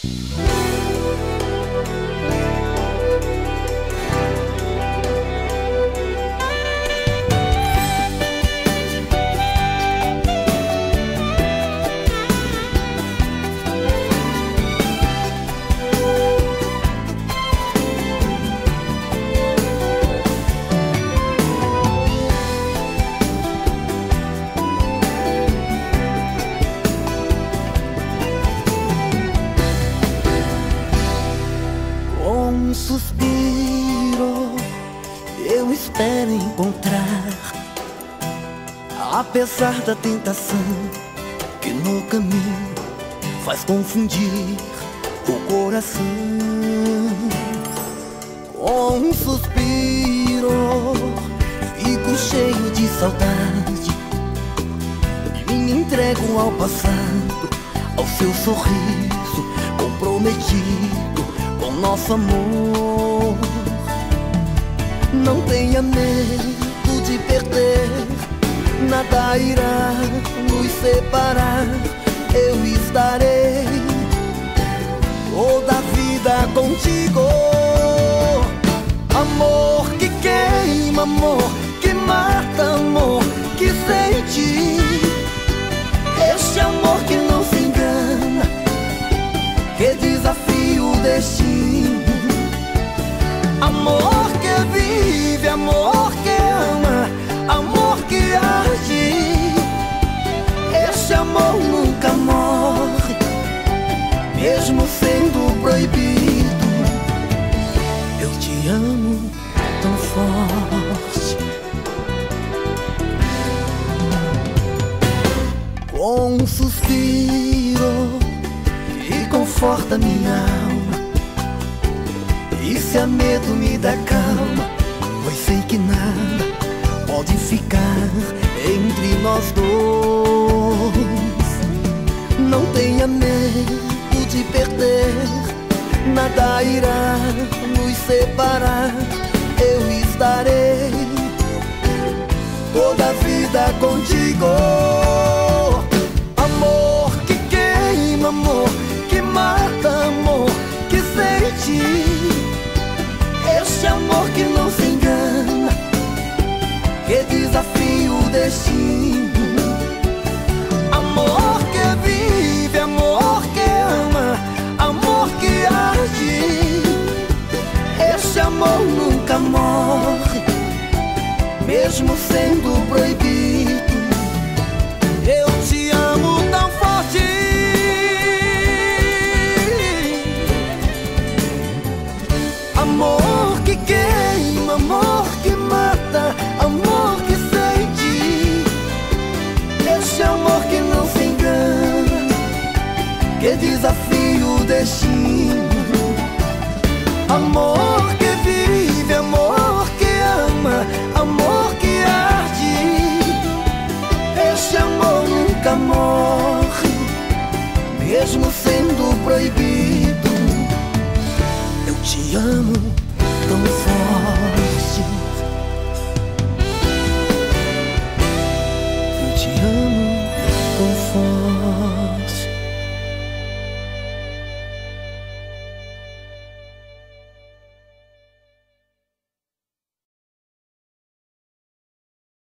Um suspiro eu espero encontrar, apesar da tentação que no caminho faz confundir o coração. Com um suspiro fico cheio de saudade, me entrego ao passado, ao seu sorriso comprometido com nosso amor. Não tenha medo de perder, nada irá nos separar. Eu estarei toda a vida contigo. Amor que queima, amor que mata, amor que sente. Este amor que não se engana, que desafia o destino. Amor que vive, amor que ama, amor que arde. Este amor nunca morre, mesmo sendo proibido. Eu te amo tão forte. Com um suspiro que conforta minha alma, e se há medo me dá calma, pois sei que nada pode ficar entre nós dois. Não tenha medo de perder, nada irá nos separar. Eu estarei toda a vida contigo. Amor que queima, amor que mata, amor que sente. Este amor que não se engana, que desafia o destino. Amor que vive, amor que ama, amor que arde. Este amor nunca morre, mesmo sendo proibido. Eu te amo tão forte. Amor que queima, amor que mata, amor que sente. Este amor que não se engana, que desafia o destino. Amor que vive, amor que ama, amor que arde. Este amor nunca morre, mesmo sendo proibido. Eu te amo tão forte.